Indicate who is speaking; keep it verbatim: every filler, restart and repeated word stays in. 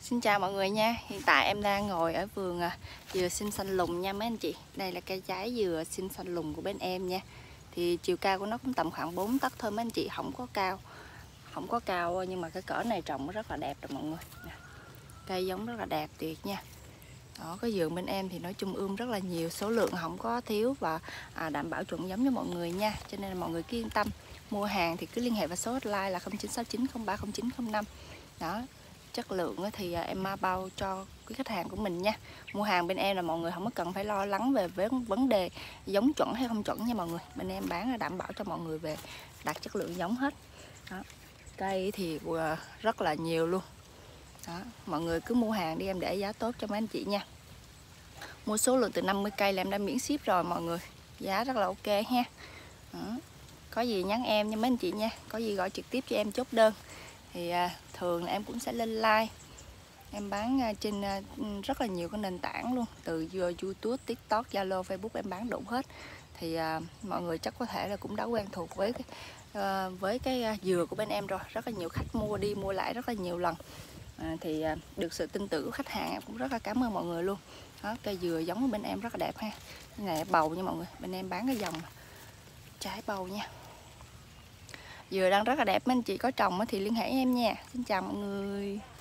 Speaker 1: Xin chào mọi người nha. Hiện tại em đang ngồi ở vườn dừa sim xanh lùng nha mấy anh chị. Đây là cây trái dừa sim xanh lùng của bên em nha. Thì chiều cao của nó cũng tầm khoảng bốn tấc thôi mấy anh chị, không có cao. Không có cao nhưng mà cái cỡ này trồng rất là đẹp rồi mọi người. Cây giống rất là đẹp tuyệt nha. Đó, cái vườn bên em thì nói chung ươm rất là nhiều, số lượng không có thiếu và à, đảm bảo chuẩn giống cho mọi người nha. Cho nên là mọi người cứ yên tâm. Mua hàng thì cứ liên hệ vào số hotline là không chín sáu chín không ba không chín không năm. Đó. Chất lượng thì em bao cho quý khách hàng của mình nha. Mua hàng bên em là mọi người không có cần phải lo lắng về vấn đề giống chuẩn hay không chuẩn nha mọi người. Bên em bán là đảm bảo cho mọi người về đạt chất lượng giống hết. Đó. Cây thì rất là nhiều luôn. Đó. Mọi người cứ mua hàng đi, em để giá tốt cho mấy anh chị nha. Mua số lượng từ năm mươi cây là em đã miễn ship rồi mọi người. Giá rất là ok ha. Đó. Có gì nhắn em nha mấy anh chị nha. Có gì gọi trực tiếp cho em chốt đơn. Thì à, thường là em cũng sẽ lên like. Em bán à, trên à, rất là nhiều cái nền tảng luôn. Từ YouTube, TikTok, Zalo, Facebook em bán đủ hết. Thì à, mọi người chắc có thể là cũng đã quen thuộc với cái, à, với cái à, dừa của bên em rồi. Rất là nhiều khách mua đi mua lại rất là nhiều lần. à, Thì à, được sự tin tưởng của khách hàng em cũng rất là cảm ơn mọi người luôn. Đó, cây dừa giống của bên em rất là đẹp ha. Cái này bầu nha mọi người. Bên em bán cái dòng trái bầu nha. Dừa đang rất là đẹp, mấy anh chị có trồng thì liên hệ em nha. Xin chào mọi người.